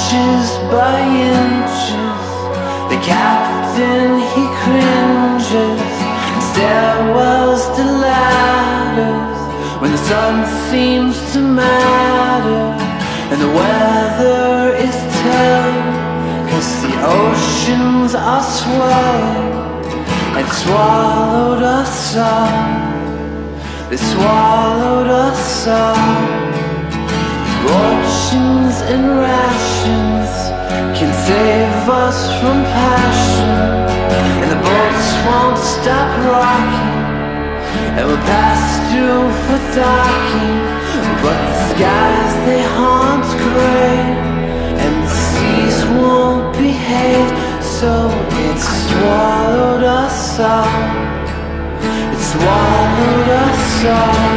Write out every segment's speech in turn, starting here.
inches by inches. The captain, he cringes. Stairwells to ladders when the sun seems to matter, and the weather is telling, 'cause the oceans are swelling and swallowed us up. They swallowed us up. Fortunes and rations can save us from passion, and the boats won't stop rocking, and we'll pass through for docking. But the skies, they haunt gray, and the seas won't behave, so it swallowed us up. It swallowed us up.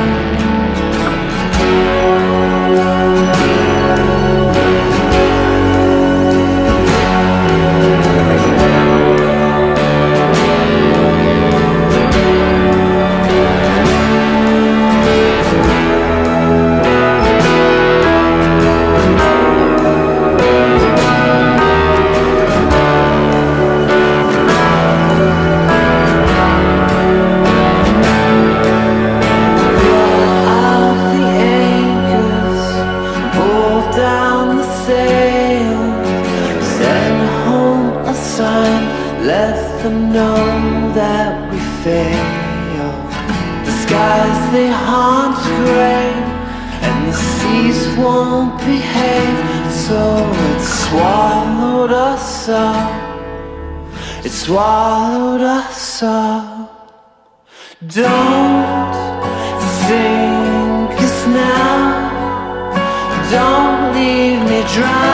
Let them know that we fail. The skies, they haunt gray, and the seas won't behave, so it swallowed us up. It swallowed us up. Don't sink us now. Don't leave me drown.